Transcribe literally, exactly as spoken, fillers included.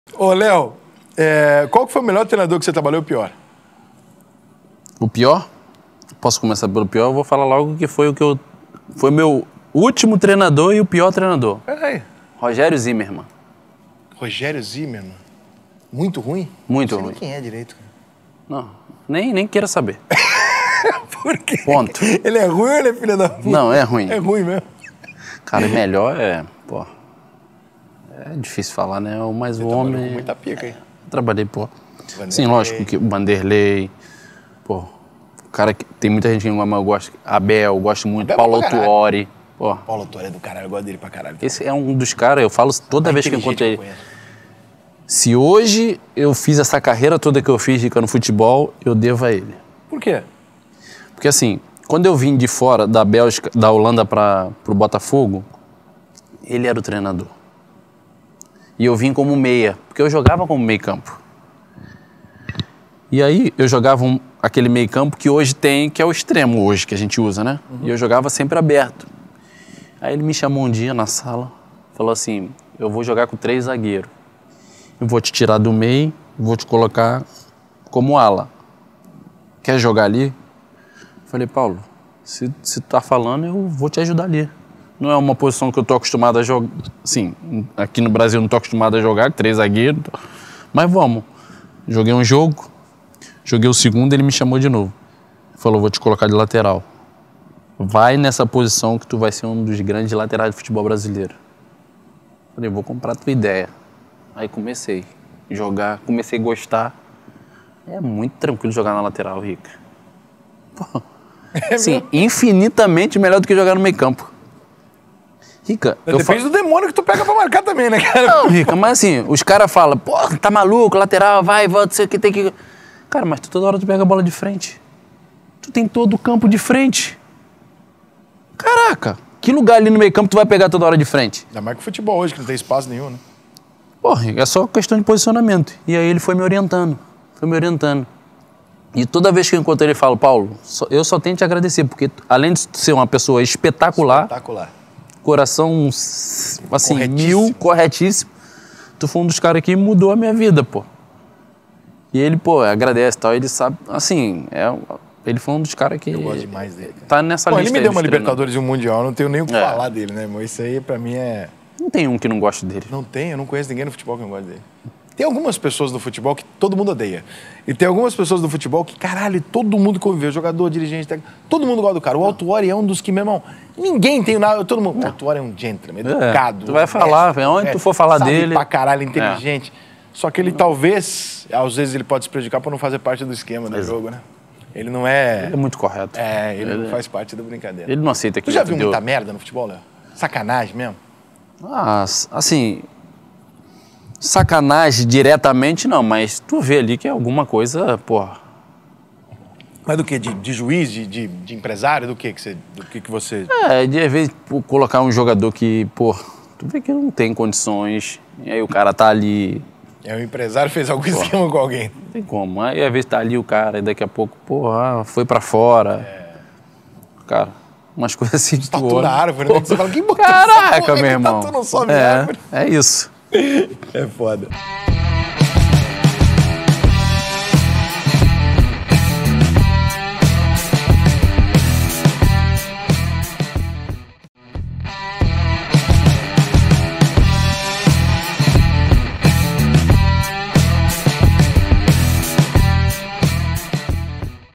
Ô, Léo, é, qual que foi o melhor treinador que você trabalhou e o pior? O pior? Posso começar pelo pior? Eu vou falar logo que foi o que eu... Foi meu último treinador e o pior treinador. Peraí. Rogério Zimmermann. Rogério Zimmermann? Muito ruim? Muito Não sei ruim. nem quem é direito, cara. Não, nem, nem queira saber. Por quê? Ponto. Ele é ruim ou ele é filho da puta? Não, é ruim. É ruim mesmo. Cara, melhor é... Pô... É difícil falar, né? Mas o Trabalhou homem... com muita pica, hein? Trabalhei, pô. Vanderlei. Sim, lógico que o Vanderlei... Pô, o cara que... Tem muita gente que não gosta, mas eu gosto. Abel, eu gosto muito. Abel é Paulo pra caralho. Tuori. Pô, Paulo Tuori é do caralho, eu gosto dele pra caralho. esse é um dos caras, eu falo toda Mais vez que eu encontro inteligente ele. que eu conheço. Se hoje eu fiz essa carreira toda que eu fiz rica no futebol, eu devo a ele. Por quê? Porque assim, quando eu vim de fora da Bélgica, da Holanda para o Botafogo, ele era o treinador. E eu vim como meia, porque eu jogava como meio campo. E aí eu jogava um, aquele meio campo que hoje tem, que é o extremo hoje, que a gente usa, né? Uhum. E eu jogava sempre aberto. Aí ele me chamou um dia na sala, falou assim, eu vou jogar com três zagueiros. Eu vou te tirar do meio, vou te colocar como ala. Quer jogar ali? Eu falei, Paulo, se, se tu tá falando, eu vou te ajudar ali. Não é uma posição que eu tô acostumado a jogar. Sim, aqui no Brasil eu não tô acostumado a jogar, três zagueiros. Mas vamos. Joguei um jogo, joguei o segundo, ele me chamou de novo. Falou, vou te colocar de lateral. Vai nessa posição que tu vai ser um dos grandes laterais do futebol brasileiro. Falei, vou comprar a tua ideia. Aí comecei a jogar, comecei a gostar. É muito tranquilo jogar na lateral, Rica. Pô, É sim, mesmo? infinitamente melhor do que jogar no meio campo. Rica, eu Depende falo... do demônio que tu pega pra marcar também, né, cara? Não, Rica, mas assim, os caras falam, pô, tá maluco, lateral, vai, volta, sei o que tem que... Cara, mas tu toda hora tu pega a bola de frente. Tu tem todo o campo de frente. Caraca, que lugar ali no meio campo tu vai pegar toda hora de frente? Ainda mais que o futebol hoje, que não tem espaço nenhum, né? Porra, é só questão de posicionamento. E aí ele foi me orientando, foi me orientando. E toda vez que eu encontro ele, eu falo, Paulo, eu só tenho que te agradecer, porque além de ser uma pessoa espetacular, Espetacular. coração, assim, Corretíssimo. mil, corretíssimo, tu foi um dos caras que mudou a minha vida, pô. E ele, pô, agradece e tal, ele sabe, assim, é, ele foi um dos caras que... Eu gosto demais dele, cara. Tá nessa Pô, lista ele me aí deu dos uma treinadores. Libertadores e um Mundial, não tenho nem o que É. falar dele, né, irmão? Isso aí, pra mim, é... Não tem um que não goste dele. Não tem, eu não conheço ninguém no futebol que não gosta dele. Tem algumas pessoas no futebol que todo mundo odeia. E tem algumas pessoas no futebol que, caralho, todo mundo conviveu, jogador, dirigente, técnico, todo mundo gosta do cara. O Autuori é um dos que, meu irmão, ninguém tem nada, todo mundo... O Autuori é um gentleman, educado. tu vai falar, honesto, onde tu for falar sabe dele- pra caralho, inteligente. Só que ele talvez, às vezes ele pode se prejudicar por não fazer parte do esquema do Exato. jogo, né? Ele não é... Ele é muito correto. É, ele, Ele- não faz parte da brincadeira. Ele não aceita que Tu já outro viu deu- muita merda no futebol, Léo? Sacanagem mesmo? Ah, assim, sacanagem diretamente não, mas tu vê ali que é alguma coisa, porra. Mas do que? De, de juiz, de, de, de empresário? Do que que você... Do que que você... É, de às vezes pô, colocar um jogador que, pô, tu vê que não tem condições, e aí o cara tá ali, É, o empresário fez algum esquema com alguém. não tem como. Aí às vezes tá ali o cara e daqui a pouco, porra, foi pra fora. Cara, umas coisas assim que tu Tatu olha. na árvore, né? Que você fala, quem botou essa Caraca, porra? meu Que irmão. tatu não sobe é, árvore. é isso. É foda.